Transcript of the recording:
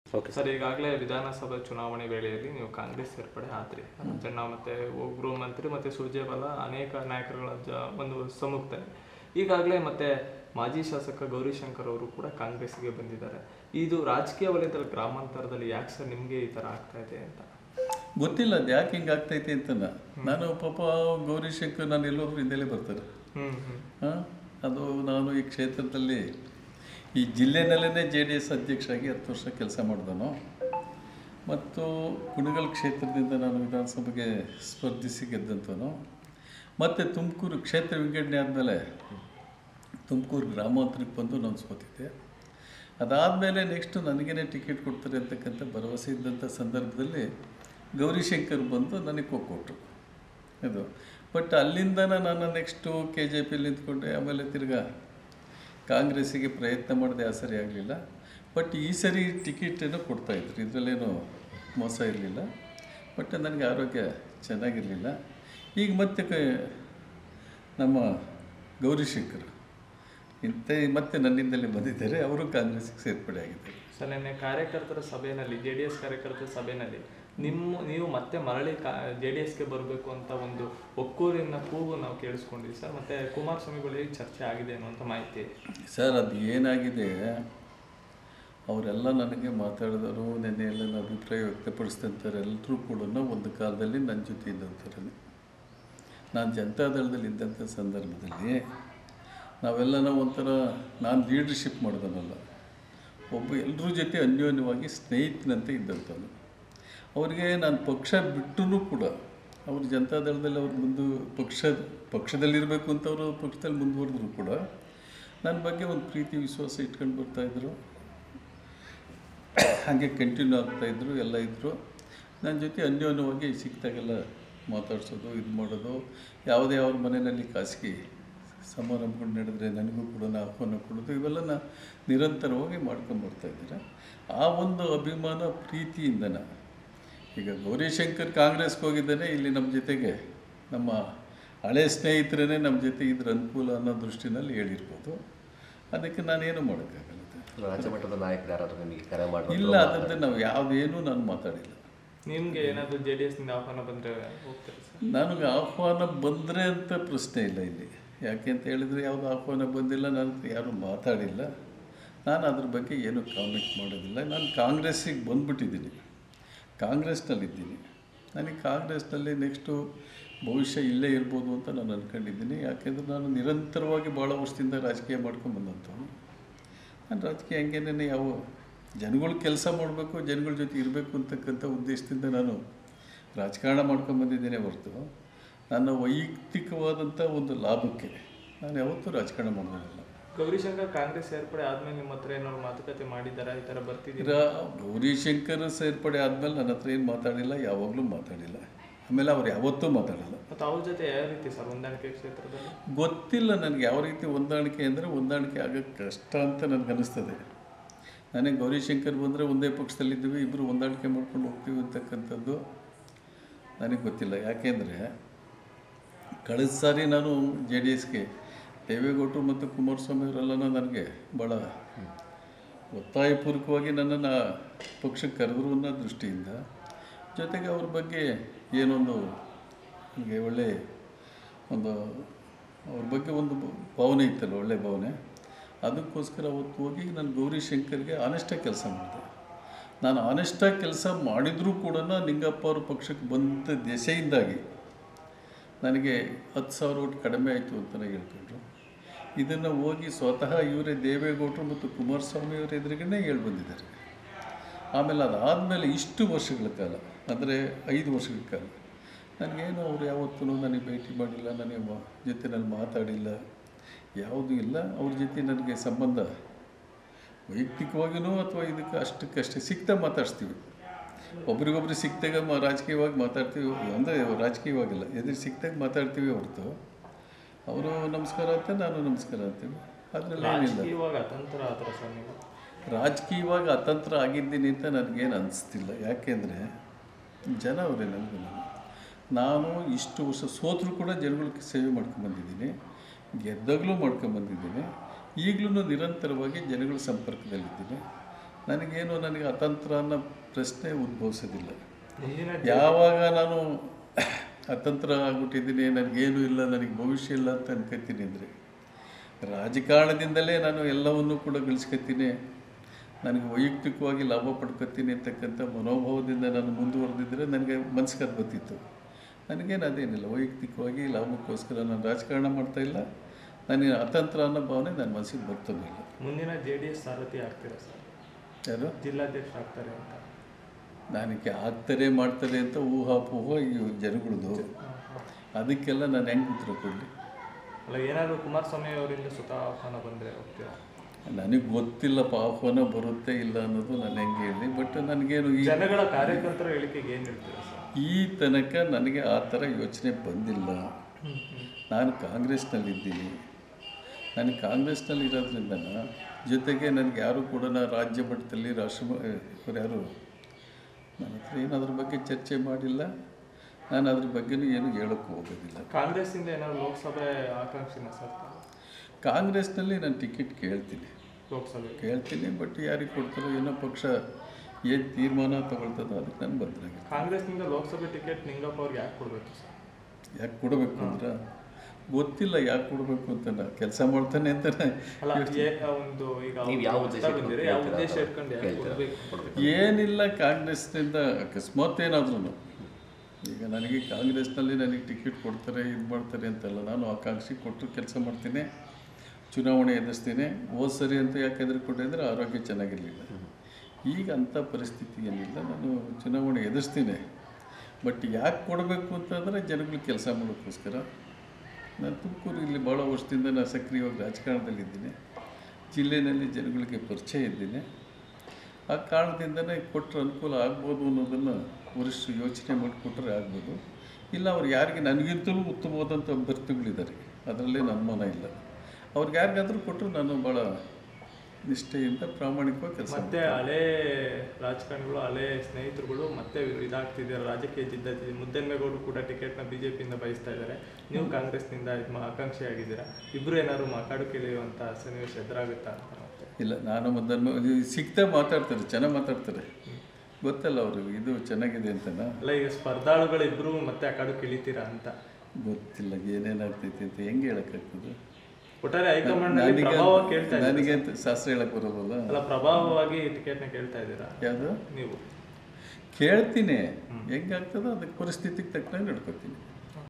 Okay sir, ಈಗಾಗಲೇ ವಿಧಾನಸಭಾ ಚುನಾವಣೆ ವೇಳೆಯಲ್ಲಿ ನೀವು ಕಾಂಗ್ರೆಸ್ ಸೇರ್ಪಡೆ ಆದ್ರಿ. ಚೆನ್ನ ಮತ್ತೆ ಗೃಹ ಮಂತ್ರಿ ಮತ್ತೆ ಸುರ್ಜೇವಾಲ ಅನೇಕ ನಾಯಕರುಗಳ ಒಂದು ಸಮ್ಮುಖದಲ್ಲಿ ಈಗಾಗಲೇ ಮತ್ತೆ ಮಾಜಿ ಶಾಸಕ ಗೌರಿಶಂಕರ್ ಅವರು ಕೂಡ ಕಾಂಗ್ರೆಸ್ಗೆ ಬಂದಿದ್ದಾರೆ. ಇದು ರಾಜಕೀಯ ವಲಯದಲ್ಲಿ ಗ್ರಾಮಾಂತರದಲ್ಲಿ ಯಾಕೆ ಸರ್ ನಿಮಗೆ ಈ ಥರ ಆಗ್ತಾ ಇದೆ ಅಂತ ಗೊತ್ತಿಲ್ಲ. ಅದು ಯಾಕೆ ಹಿಂಗೆ ಆಗ್ತೈತೆ ಅಂತ ನಾನು ಪಾಪ ಗೌರಿಶಂಕರ್ ನಾನು ಎಲ್ಲೋದ್ರು ಹಿಂದೆಲೇ ಬರ್ತಾರೆ. ಅದು ನಾನು ಈ ಕ್ಷೇತ್ರದಲ್ಲಿ ಈ ಜಿಲ್ಲೆನಲ್ಲೇ JDS ಅಧ್ಯಕ್ಷರಾಗಿ 10 ವರ್ಷ ಕೆಲಸ ಮಾಡಿದನು. ಮತ್ತು ಕುಣಗಲ್ ಕ್ಷೇತ್ರದಿಂದ ನಾನು ವಿಧಾನಸಭೆಗೆ ಸ್ಪರ್ಧಿಸಿ ಗೆದ್ದಂಥನು. ಮತ್ತು ತುಮಕೂರು ಕ್ಷೇತ್ರ ವಿಂಗಡಣೆ ಆದಮೇಲೆ ತುಮಕೂರು ಗ್ರಾಮಾಂತರಕ್ಕೆ ಬಂದು ನಾನು ಸೋತಿದ್ದೆ. ಅದಾದಮೇಲೆ ನೆಕ್ಸ್ಟು ನನಗೇನೆ ಟಿಕೆಟ್ ಕೊಡ್ತಾರೆ ಅಂತಕ್ಕಂಥ ಭರವಸೆ ಇದ್ದಂಥ ಸಂದರ್ಭದಲ್ಲಿ ಗೌರಿಶಂಕರ್ ಬಂದು ನನಗೆ ಕೊಟ್ಟರು ಇದು. ಬಟ್ ಅಲ್ಲಿಂದ ನಾನು ನೆಕ್ಸ್ಟು KJPಯಲ್ಲಿ ನಿಂತ್ಕೊಂಡೆ. ಆಮೇಲೆ ತಿರ್ಗಾ ಕಾಂಗ್ರೆಸ್ಸಿಗೆ ಪ್ರಯತ್ನ ಮಾಡಿದೆ, ಆ ಸರಿ ಆಗಲಿಲ್ಲ. ಬಟ್ ಈ ಸರಿ ಟಿಕೆಟನ್ನು ಕೊಡ್ತಾಯಿದ್ರು, ಇದರಲ್ಲೇನು ಮೋಸ ಇರಲಿಲ್ಲ. ಬಟ್ ನನಗೆ ಆರೋಗ್ಯ ಚೆನ್ನಾಗಿರಲಿಲ್ಲ. ಈಗ ಮತ್ತೆ ನಮ್ಮ ಗೌರಿಶಂಕರ್ ಮತ್ತೆ ನನ್ನಿಂದಲೇ ಬಂದಿದ್ದಾರೆ, ಅವರು ಕಾಂಗ್ರೆಸ್ಗೆ ಸೇರ್ಪಡೆ ಆಗಿದ್ದಾರೆ. ಸರ್, ನಿನ್ನೆ ಕಾರ್ಯಕರ್ತರ ಸಭೆಯಲ್ಲಿ JDS ಕಾರ್ಯಕರ್ತರ ಸಭೆಯಲ್ಲಿ ನೀವು ಮತ್ತೆ ಮರಳಿ JDSಗೆ ಬರಬೇಕು ಅಂತ ಒಂದು ಒಕ್ಕೂರಿನ ಕೂಗು ನಾವು ಕೇಳಿಸ್ಕೊಂಡಿದ್ವಿ ಸರ್. ಮತ್ತೆ ಕುಮಾರಸ್ವಾಮಿ ಬಳಿ ಚರ್ಚೆ ಆಗಿದೆ ಅನ್ನುವಂಥ ಮಾಹಿತಿ. ಸರ್, ಅದು ಏನಾಗಿದೆ, ಅವರೆಲ್ಲ ನನಗೆ ಮಾತಾಡಿದವರು, ನೆನ್ನೆ ಎಲ್ಲ ಅಭಿಪ್ರಾಯ ವ್ಯಕ್ತಪಡಿಸ್ತಂತಾರೆ. ಎಲ್ಲರೂ ಕೂಡ ಒಂದು ಕಾಲದಲ್ಲಿ ನನ್ನ ಜೊತೆ ಇದ್ದಂಥವ್ರೆ. ನಾನು ಜನತಾದಳದಲ್ಲಿ ಇದ್ದಂಥ ಸಂದರ್ಭದಲ್ಲಿ ನಾವೆಲ್ಲ ಒಂಥರ ನಾನು ಲೀಡರ್ಶಿಪ್ ಮಾಡಿದನಲ್ಲ, ಎಲ್ಲರ ಜೊತೆ ಅನ್ಯೋನ್ಯವಾಗಿ ಸ್ನೇಹಿತನಂತೆ ಇದ್ದಂಥದ್ದು. ಅವರಿಗೆ ನಾನು ಪಕ್ಷ ಬಿಟ್ಟೂ ಕೂಡ ಅವರು ಜನತಾದಳದಲ್ಲಿ ಅವ್ರು ಪಕ್ಷದಲ್ಲಿರಬೇಕು ಅಂತ ಅವರು ಪಕ್ಷದಲ್ಲಿ ಮುಂದುವರೆದ್ರು ಕೂಡ ನನ್ನ ಬಗ್ಗೆ ಒಂದು ಪ್ರೀತಿ ವಿಶ್ವಾಸ ಇಟ್ಕೊಂಡು ಬರ್ತಾಯಿದ್ರು. ಹಾಗೆ ಕಂಟಿನ್ಯೂ ಆಗ್ತಾಯಿದ್ರು, ಎಲ್ಲ ಇದ್ದರು. ನನ್ನ ಜೊತೆ ಅನ್ಯೋನ್ಯವಾಗಿ ಸಿಕ್ತಾಗೆಲ್ಲ ಮಾತಾಡ್ಸೋದು, ಇದು ಮಾಡೋದು. ಯಾವುದೇ ಅವ್ರ ಮನೆಯಲ್ಲಿ ಖಾಸಗಿ ಸಮಾರಂಭಗಳು ನಡೆದರೆ ನನಗೂ ಕೂಡ ಆಹ್ವಾನ ಕೊಡೋದು, ಇವೆಲ್ಲ ನಿರಂತರವಾಗಿ ಮಾಡ್ಕೊಂಬರ್ತಾಯಿದ್ದಾರೆ. ಆ ಒಂದು ಅಭಿಮಾನ ಪ್ರೀತಿಯಿಂದನ ಈಗ ಗೌರಿಶಂಕರ್ ಕಾಂಗ್ರೆಸ್ಗೆ ಹೋಗಿದ್ದಾನೆ, ಇಲ್ಲಿ ನಮ್ಮ ಜೊತೆಗೆ ನಮ್ಮ ಹಳೆ ಸ್ನೇಹಿತರೇ ನಮ್ಮ ಜೊತೆ ಇದ್ರ ಅನುಕೂಲ ಅನ್ನೋ ದೃಷ್ಟಿನಲ್ಲಿ ಹೇಳಿರ್ಬೋದು. ಅದಕ್ಕೆ ನಾನೇನು ಮಾಡೋಕ್ಕಾಗಲ್ಲ. ರಾಜ್ಯ ಮಟ್ಟದ ನಾಯಕರು ಯಾರಾದರೂ ನಿಮಗೆ ಕರೆ ಮಾಡಿ ಇಲ್ಲ, ಅದರಿಂದ ನಾವು ಯಾವುದೇನೂ ನಾನು ಮಾತಾಡಿಲ್ಲ. ನಿಮಗೆ ಏನಾದರೂ JDSನಿಂದ ಆಹ್ವಾನ ಬಂದರೆ ಹೋಗ್ತಾರೆ ಸರ್? ನನಗೆ ಆಹ್ವಾನ ಬಂದರೆ ಅಂತ ಪ್ರಶ್ನೆ ಇಲ್ಲ ಇಲ್ಲಿ. ಯಾಕೆ ಅಂತ ಹೇಳಿದರೆ ಯಾವುದು ಆಹ್ವಾನ ಬಂದಿಲ್ಲ, ನಾನು ಯಾರೂ ಮಾತಾಡಿಲ್ಲ. ನಾನು ಅದ್ರ ಬಗ್ಗೆ ಏನೂ ಕಾಮೆಂಟ್ ಮಾಡೋದಿಲ್ಲ. ನಾನು ಕಾಂಗ್ರೆಸ್ಸಿಗೆ ಬಂದುಬಿಟ್ಟಿದ್ದೀನಿ, ಕಾಂಗ್ರೆಸ್ನಲ್ಲಿದ್ದೀನಿ. ನನಗೆ ಕಾಂಗ್ರೆಸ್ನಲ್ಲಿ ನೆಕ್ಸ್ಟು ಭವಿಷ್ಯ ಇಲ್ಲೇ ಇರ್ಬೋದು ಅಂತ ನಾನು ಅಂದ್ಕೊಂಡಿದ್ದೀನಿ. ಯಾಕೆಂದರೆ ನಾನು ನಿರಂತರವಾಗಿ ಭಾಳ ವರ್ಷದಿಂದ ರಾಜಕೀಯ ಮಾಡ್ಕೊಂಬಂದಂಥವ್ನು. ನಾನು ರಾಜಕೀಯ ಹಂಗೇನೇ ಯಾವ ಜನಗಳು ಕೆಲಸ ಮಾಡಬೇಕು, ಜನಗಳ ಜೊತೆ ಇರಬೇಕು ಅಂತಕ್ಕಂಥ ಉದ್ದೇಶದಿಂದ ನಾನು ರಾಜಕಾರಣ ಮಾಡ್ಕೊಂಬಂದಿದ್ದೇನೆ ಹೊರತು ನನ್ನ ವೈಯಕ್ತಿಕವಾದಂಥ ಒಂದು ಲಾಭಕ್ಕೆ ನಾನು ಯಾವತ್ತೂ ರಾಜಕಾರಣ ಮಾಡೋದಿಲ್ಲ. ಗೌರಿಶಂಕರ್ ಕಾಂಗ್ರೆಸ್ ಸೇರ್ಪಡೆ ಆದಮೇಲೆ ನಿಮ್ಮ ಹತ್ರ ಏನಾದ್ರು ಮಾತುಕತೆ ಮಾಡಿದ್ದಾರಾ? ಈ ಥರ ಬರ್ತಿದ್ದೀರಾ? ಗೌರಿಶಂಕರ್ ಸೇರ್ಪಡೆ ಆದಮೇಲೆ ನನ್ನ ಹತ್ರ ಏನು ಮಾತಾಡಿಲ್ಲ, ಯಾವಾಗಲೂ ಮಾತಾಡಿಲ್ಲ. ಆಮೇಲೆ ಅವ್ರು ಯಾವತ್ತೂ ಮಾತಾಡಲ್ಲ. ಮತ್ತು ಅವ್ರ ಜೊತೆ ಯಾವ ರೀತಿ ಸರ್ ಹೊಂದಾಣಿಕೆ ಕ್ಷೇತ್ರದಲ್ಲಿ? ಗೊತ್ತಿಲ್ಲ ನನಗೆ ಯಾವ ರೀತಿ ಹೊಂದಾಣಿಕೆ ಅಂದರೆ ಹೊಂದಾಣಿಕೆ ಆಗೋಕ್ಕೆ ಕಷ್ಟ ಅಂತ ನನಗೆ ಅನ್ನಿಸ್ತದೆ. ನನಗೆ ಗೌರಿಶಂಕರ್ ಬಂದರೆ ಒಂದೇ ಪಕ್ಷದಲ್ಲಿದ್ದೀವಿ, ಇಬ್ಬರು ಹೊಂದಾಣಿಕೆ ಮಾಡ್ಕೊಂಡು ಹೋಗ್ತೀವಿ ಅಂತಕ್ಕಂಥದ್ದು ನನಗೆ ಗೊತ್ತಿಲ್ಲ. ಯಾಕೆಂದರೆ ಕಳೆದ ಸಾರಿ ನಾನು JDSಗೆ ದೇವೇಗೌಡರು ಮತ್ತು ಕುಮಾರಸ್ವಾಮಿ ಅವರೆಲ್ಲ ನನಗೆ ಭಾಳ ಒತ್ತಾಯಪೂರ್ವಕವಾಗಿ ನನ್ನನ್ನು ಪಕ್ಷಕ್ಕೆ ಕರೆದ್ರು ಅನ್ನೋ ದೃಷ್ಟಿಯಿಂದ, ಜೊತೆಗೆ ಅವ್ರ ಬಗ್ಗೆ ಏನೊಂದು ನನಗೆ ಒಳ್ಳೆ ಒಂದು ಅವ್ರ ಬಗ್ಗೆ ಒಂದು ಭಾವನೆ ಇತ್ತಲ್ಲ, ಒಳ್ಳೆ ಭಾವನೆ. ಅದಕ್ಕೋಸ್ಕರ ಅವತ್ತು ಹೋಗಿ ನಾನು ಗೌರಿಶಂಕರ್ಗೆ ಆನೆಸ್ಟಾಗಿ ಕೆಲಸ ಮಾಡಿದೆ. ನಾನು ಆನೆಸ್ಟಾಗಿ ಕೆಲಸ ಮಾಡಿದರೂ ಕೂಡ ನಿಂಗಪ್ಪ ಅವ್ರ ಪಕ್ಷಕ್ಕೆ ಬಂದ ದೆಸೆಯಿಂದಾಗಿ ನನಗೆ 10,000 ಓಟ್ ಕಡಿಮೆ ಆಯಿತು ಅಂತಲೇ ಹೇಳ್ಕೊಂಡ್ರು. ಇದನ್ನು ಹೋಗಿ ಸ್ವತಃ ಇವರೇ ದೇವೇಗೌಡರು ಮತ್ತು ಕುಮಾರಸ್ವಾಮಿ ಅವರ ಎದುರುಗಡೆ ಹೇಳಿ ಬಂದಿದ್ದಾರೆ. ಆಮೇಲೆ ಅದಾದಮೇಲೆ ಇಷ್ಟು ವರ್ಷಗಳ ಕಾಲ, ಅಂದರೆ 5 ವರ್ಷಗಳ ಕಾಲ ನನಗೇನು ಅವ್ರು ಯಾವತ್ತೂ ನನಗೆ ಭೇಟಿ ಮಾಡಿಲ್ಲ, ನನಗೆ ಜೊತೆ ನಾನು ಮಾತಾಡಿಲ್ಲ, ಯಾವುದೂ ಇಲ್ಲ. ಅವ್ರ ಜೊತೆ ನನಗೆ ಸಂಬಂಧ ವೈಯಕ್ತಿಕವಾಗಿಯೂ ಅಥವಾ ಇದಕ್ಕೆ ಅಷ್ಟಕ್ಕಷ್ಟೇ ಸಿಗ್ತಾ ಮಾತಾಡ್ಸ್ತೀವಿ. ಒಬ್ರಿಗೊಬ್ರು ಸಿಕ್ತಾಗ ರಾಜಕೀಯವಾಗಿ ಮಾತಾಡ್ತೀವಿ, ಅಂದರೆ ರಾಜಕೀಯವಾಗಿಲ್ಲ, ಎದುರು ಸಿಕ್ತಾಗ ಮಾತಾಡ್ತೀವಿ ಹೊರತು ಅವರು ನಮಸ್ಕಾರ ಅಂತ ನಾನು ನಮಸ್ಕಾರ ಅಂತೀವಿ. ಅದರಲ್ಲಿ ಏನಿಲ್ಲ. ರಾಜಕೀಯವಾಗಿ ಅತಂತ್ರ ಆಗಿದ್ದೀನಿ ಅಂತ ನನಗೇನು ಅನಿಸ್ತಿಲ್ಲ. ಯಾಕೆಂದರೆ ಜನ ಅವರೇ ನನಗೂ. ನಾನು ಇಷ್ಟು ವರ್ಷ ಸೋತರೂ ಕೂಡ ಜನಗಳಿಗೆ ಸೇವೆ ಮಾಡ್ಕೊಂಬಂದಿದ್ದೀನಿ, ಗೆದ್ದಾಗಲೂ ಮಾಡ್ಕೊಂಬಂದಿದ್ದೀನಿ. ಈಗಲೂ ನಿರಂತರವಾಗಿ ಜನಗಳ ಸಂಪರ್ಕದಲ್ಲಿದ್ದೀನಿ. ನನಗೆ ಅತಂತ್ರ ಅನ್ನೋ ಪ್ರಶ್ನೆ ಉದ್ಭವಿಸೋದಿಲ್ಲ. ಮುಂದಿನ ಯಾವಾಗ ನಾನು ಅತಂತ್ರ ಆಗ್ಬಿಟ್ಟಿದ್ದೀನಿ, ನನಗೇನು ಇಲ್ಲ, ನನಗೆ ಭವಿಷ್ಯ ಇಲ್ಲ ಅಂತ ಅನ್ಕೋತೀನಿ ಅಂದರೆ ರಾಜಕಾರಣದಿಂದಲೇ ನಾನು ಎಲ್ಲವನ್ನೂ ಕೂಡ ಗಳಿಸ್ಕೊತೀನಿ, ನನಗೆ ವೈಯಕ್ತಿಕವಾಗಿ ಲಾಭ ಪಡ್ಕೊತೀನಿ ಅಂತಕ್ಕಂಥ ಮನೋಭಾವದಿಂದ ನಾನು ಮುಂದುವರೆದಿದ್ದರೆ ನನಗೆ ಮನಸ್ಸಿಗೆ ಅದು ಬರ್ತಿತ್ತು. ನನಗೇನು ಅದೇನಿಲ್ಲ, ವೈಯಕ್ತಿಕವಾಗಿ ಲಾಭಕ್ಕೋಸ್ಕರ ನಾನು ರಾಜಕಾರಣ ಮಾಡ್ತಾಯಿಲ್ಲ, ನನಗೆ ಅತಂತ್ರ ಅನ್ನೋ ಭಾವನೆ ನನ್ನ ಮನಸ್ಸಿಗೆ ಬರ್ತಾನೂ ಇಲ್ಲ. ಮುಂದಿನ JDS ಸಾರಥಿ ಆಗ್ತೀರಾ ಸರ್? ಯಾರು ಜಿಲ್ಲಾಧ್ಯಕ್ಷ ಆಗ್ತಾರೆ ಅಂತ ನನಗೆ ಆಗ್ತಾರೆ ಮಾಡ್ತಾರೆ ಅಂತ ಊಹಾಪೋಹ ಈ ಜನಗಳದು, ಅದಕ್ಕೆಲ್ಲ ನಾನು ಹೆಂಗೆ ಉತ್ತರ ಕೊಡಲಿ? ಅಲ್ಲ, ಏನಾದರೂ ಕುಮಾರಸ್ವಾಮಿ ಅವರಿಂದ ಸ್ವತಃ ಆಹ್ವಾನ ಬಂದರೆ ಹೋಗ್ತೀರಾ? ನನಗೆ ಗೊತ್ತಿಲ್ಲಪ್ಪ ಆಹ್ವಾನ ಬರುತ್ತೆ ಇಲ್ಲ ಅನ್ನೋದು ನಾನು ಹೆಂಗೆ ಹೇಳಿ. ಬಟ್ ನನಗೇನು ಈ ಜನಗಳ ಕಾರ್ಯಕರ್ತರ ಹೇಳಿಕೆಗೆ ಏನು ಹೇಳ್ತೀರಾ ಸರ್? ಈ ತನಕ ನನಗೆ ಆ ಥರ ಯೋಚನೆ ಬಂದಿಲ್ಲ. ನಾನು ಕಾಂಗ್ರೆಸ್ನಲ್ಲಿದ್ದೀನಿ, ನಾನು ಕಾಂಗ್ರೆಸ್ನಲ್ಲಿ ಇರೋದ್ರಿಂದ ಜೊತೆಗೆ ನನಗೆ ಯಾರು ಕೂಡ ರಾಜ್ಯ ಮಟ್ಟದಲ್ಲಿ ಯಾರು ನನ್ನ ಹತ್ರ ಏನು ಅದ್ರ ಬಗ್ಗೆ ಚರ್ಚೆ ಮಾಡಿಲ್ಲ, ನಾನು ಅದ್ರ ಬಗ್ಗೆನೂ ಏನು ಹೇಳೋಕ್ಕೆ ಹೋಗೋದಿಲ್ಲ. ಕಾಂಗ್ರೆಸ್ಸಿಂದ ಏನಾದ್ರು ಲೋಕಸಭೆ ಆಕಾಂಕ್ಷಿನ ಸರ್? ಕಾಂಗ್ರೆಸ್ನಲ್ಲಿ ನಾನು ಟಿಕೆಟ್ ಲೋಕಸಭೆ ಕೇಳ್ತೀನಿ, ಬಟ್ ಯಾರಿಗೆ ಕೊಡ್ತಾರೋ ಏನೋ ಪಕ್ಷ ಏನು ತೀರ್ಮಾನ ತಗೊಳ್ತದೋ ಅದಕ್ಕೆ ನಾನು ಬದಲಾಗಿ. ಕಾಂಗ್ರೆಸ್ನಿಂದ ಲೋಕಸಭೆ ಟಿಕೆಟ್ ನಿಂಗಪ್ಪ ಅವ್ರಿಗೆ ಯಾಕೆ ಕೊಡಬೇಕು ಸರ್? ಯಾಕೆ ಕೊಡಬೇಕು ಅಂದ್ರೆ ಗೊತ್ತಿಲ್ಲ ಯಾಕೆ ಕೊಡಬೇಕು ಅಂತ. ನಾನು ಕೆಲಸ ಮಾಡ್ತಾನೆ ಅಂತಾನೆ ಅಲ್ಲ, ಒಂದು ಈಗ ನೀವು ಯಾವ ಉದ್ದೇಶ ಬಂದಿರಿ, ಯಾವ ಉದ್ದೇಶ ಇಟ್ಕೊಂಡು ಯಾಕೆ ಕೊಡ್ಬೇಕು? ಏನಿಲ್ಲ, ಕಾಂಗ್ರೆಸ್ನಿಂದ ಅಕಸ್ಮಾತ್ ಏನಾದ್ರೂ ಈಗ ನನಗೆ ಕಾಂಗ್ರೆಸ್ನಲ್ಲಿ ನನಗೆ ಟಿಕೆಟ್ ಕೊಡ್ತಾರೆ ಇದು ಮಾಡ್ತಾರೆ ಅಂತಲ್ಲ, ನಾನು ಆಕಾಂಕ್ಷಿ ಕೊಟ್ಟು ಕೆಲಸ ಮಾಡ್ತೀನಿ, ಚುನಾವಣೆ ಎದುರಿಸ್ತೀನಿ. ಹೋದ ಸರಿ ಅಂತ ಯಾಕೆ ಹೆದರ್ಕೊಂಡೆ ಅಂದರೆ ಆರೋಗ್ಯ ಚೆನ್ನಾಗಿರಲಿಲ್ಲ. ಈಗ ಅಂಥ ಪರಿಸ್ಥಿತಿ ಏನಿಲ್ಲ, ನಾನು ಚುನಾವಣೆ ಎದುರಿಸ್ತೀನಿ. ಬಟ್ ಯಾಕೆ ಕೊಡಬೇಕು ಅಂತಂದರೆ ಜನಗಳು ಕೆಲಸ ಮಾಡೋಕ್ಕೋಸ್ಕರ. ನಾನು ತುಮಕೂರು ಇಲ್ಲಿ ಭಾಳ ವರ್ಷದಿಂದ ನಾನು ಸಕ್ರಿಯವಾಗಿ ರಾಜಕಾರಣದಲ್ಲಿದ್ದೀನಿ, ಜಿಲ್ಲೆಯಲ್ಲಿ ಜನಗಳಿಗೆ ಪರಿಚಯ ಇದ್ದೀನಿ. ಆ ಕಾರಣದಿಂದನೇ ಕೊಟ್ಟರೆ ಅನುಕೂಲ ಆಗ್ಬೋದು ಅನ್ನೋದನ್ನು ವರಿಷ್ಠರು ಯೋಚನೆ ಮಾಡಿಕೊಟ್ರೆ ಆಗ್ಬೋದು. ಇಲ್ಲ ಅವ್ರು ಯಾರಿಗೆ ನನಗಿಂತಲೂ ಉತ್ತಮವಾದಂಥ ಅಭ್ಯರ್ಥಿಗಳಿದ್ದಾರೆ, ಅದರಲ್ಲೇ ನನ್ನ ಮನ ಇಲ್ಲ. ಅವ್ರಿಗೆ ಯಾರಿಗಾದರೂ ಕೊಟ್ಟರು ನಾನು ಭಾಳ ನಿಷ್ಠೆಯಿಂದ ಪ್ರಾಮಾಣಿಕವಾಗಿ ಕೆಲಸ. ಮತ್ತೆ ಹಳೇ ರಾಜಕಾರಣಿಗಳು, ಹಳೇ ಸ್ನೇಹಿತರುಗಳು ಮತ್ತೆ ಇದಾಗ್ತಿದ್ದಾರೆ, ರಾಜಕೀಯ ಜಿದ್ದ ಮುದ್ದನ್ಮೇಗೌಡರು ಕೂಡ ಟಿಕೆಟ್ನ BJPಯಿಂದ ಬಯಸ್ತಾ ಇದ್ದಾರೆ, ನೀವು ಕಾಂಗ್ರೆಸ್ನಿಂದ ಆಕಾಂಕ್ಷಿ ಆಗಿದ್ದೀರಾ, ಇಬ್ಬರು ಏನಾದ್ರು ಮಾತಾಡು ಕೇಳಿಯುವಂಥ ಸನ್ನಿವೇಶ ಎದುರಾಗುತ್ತಾ ಅಂತ? ಇಲ್ಲ, ನಾನು ಮೊದಲು ಸಿಗ್ತಾ ಮಾತಾಡ್ತಾರೆ, ಚೆನ್ನಾಗಿ ಮಾತಾಡ್ತಾರೆ, ಗೊತ್ತಲ್ಲ ಅವರು ಇದು ಚೆನ್ನಾಗಿದೆ ಅಂತನಾ. ಅಲ್ಲ, ಈಗ ಸ್ಪರ್ಧಾಳುಗಳಿಬ್ಬರು ಮತ್ತೆ ಆ ಕಡೆ ಇಳಿತೀರಾ ಅಂತ ಗೊತ್ತಿಲ್ಲ ಏನೇನಾಗ್ತೈತಿ ಅಂತ ಹೆಂಗೆ ಹೇಳೋಕ್ಕಾಗ್ತದೆ. ಒಟ್ಟಾರೆ ಹೈಕಮಾಂಡ್ ಪ್ರಭಾವ ಕೇಳ್ತಾ ಇದ್ದೀರಾ? ನನಗೆ ಶಾಸ್ತ್ರ ಹೇಳಕ್ಕೆ ಬರೋಲ್ಲ. ಅಲ್ಲ, ಪ್ರಭಾವವಾಗಿ ಟಿಕೆಟ್ನ ಕೇಳ್ತಾ ಇದ್ದೀರಾ? ಯಾವುದು ನೀವು ಕೇಳ್ತೀನಿ, ಹೆಂಗಾಗ್ತದೋ ಅದಕ್ಕೆ ಪರಿಸ್ಥಿತಿಗೆ ತಕ್ಕನಾಗಿ ನಡ್ಕೊತೀನಿ.